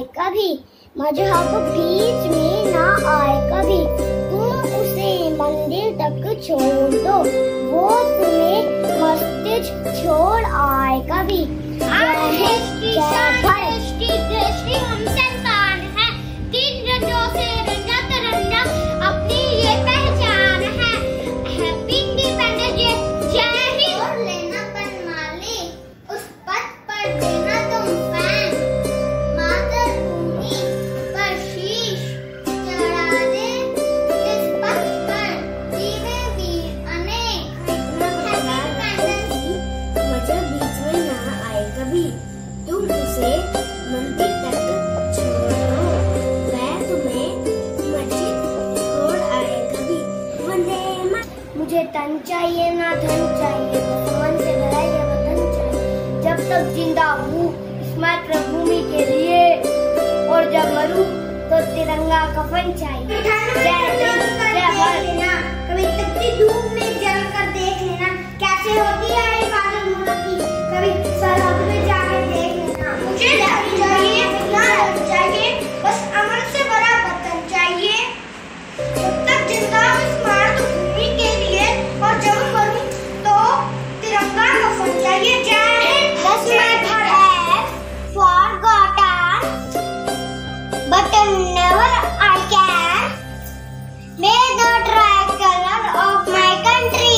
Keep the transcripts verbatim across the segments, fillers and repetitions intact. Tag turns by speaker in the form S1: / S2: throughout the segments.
S1: कभी, मजहब बीच में ना आए कभी। तुम उसे मंदिर तक छोड़ दो, वो तुम्हें मस्जिद छोड़ आए कभी। तुम उसे मंदिर तक छोड़ दो, वह तुम्हें मस्जिद छोड़ आए कभी। वंदे मातरम। मुझे तन चाहिए ना धन चाहिए, बस मन से भरा ये वतन चाहिए। जब तक जिंदा हूँ इस मातृभूमि के लिए, और जब मरूं तो तिरंगा कफन चाहिए। जय हिंद, जय भारत।
S2: कभी तपती धूप में जल कर देख लेना, कैसे होती है हिफाजत मुल्क की। कभी सरहद में जाके देख लेना। मुझे धन चाहिए ना धन चाहिए, बस अमन से भरा वतन चाहिए। जब तक जिंदा हूँ इस मातृभूमि के लिए, और जब मरूं तो तिरंगा कफन चाहिए। जय हिंद, जय Bharat. Forgotten, but never I can. May the tricolor of my country.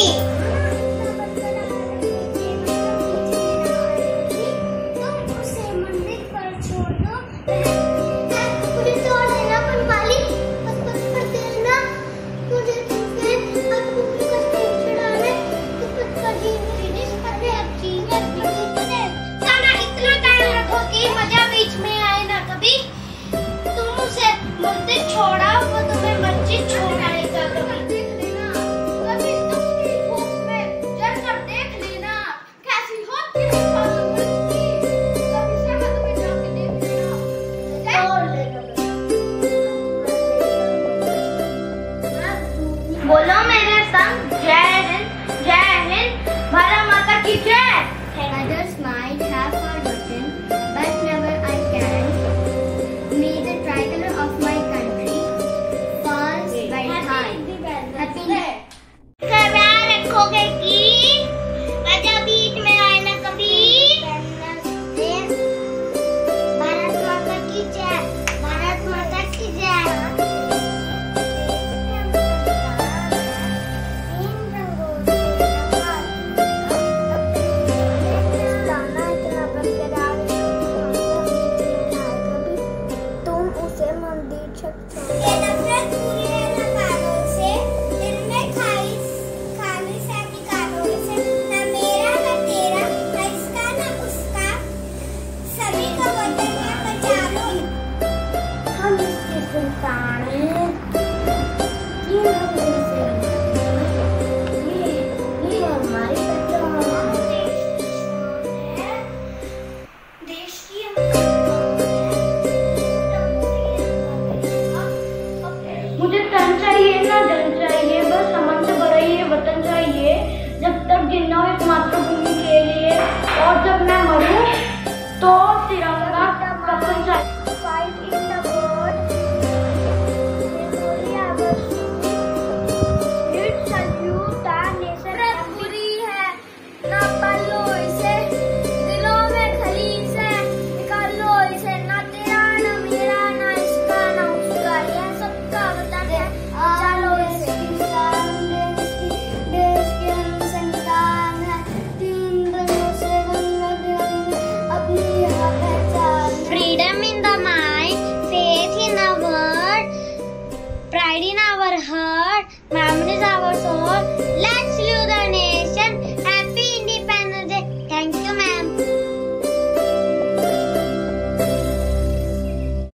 S2: तुम उसे मंदिर पर छोड़ दो, मुझे छोड़ देना पर मालिक, बस बस कर देना। मुझे तुमसे अब मुझे कष्ट छुड़ाने, तो कुछ कभी मेरी डिश पर अब जीने अपनी साना इतना टाइम रखो कि मजा बीच में आए ना कभी। तुम उसे मंदिर छोड़ा, वो तुम्हें मस्जिद छोड़ आएगा कभी। देख लेना, कभी तपती धूप में जल कर देख लेना, कैसी होती है हिफाजत मुल्क की। कभी सरहद में जाके देख लेना, छोड़ लेना। बोलो मेरे संग।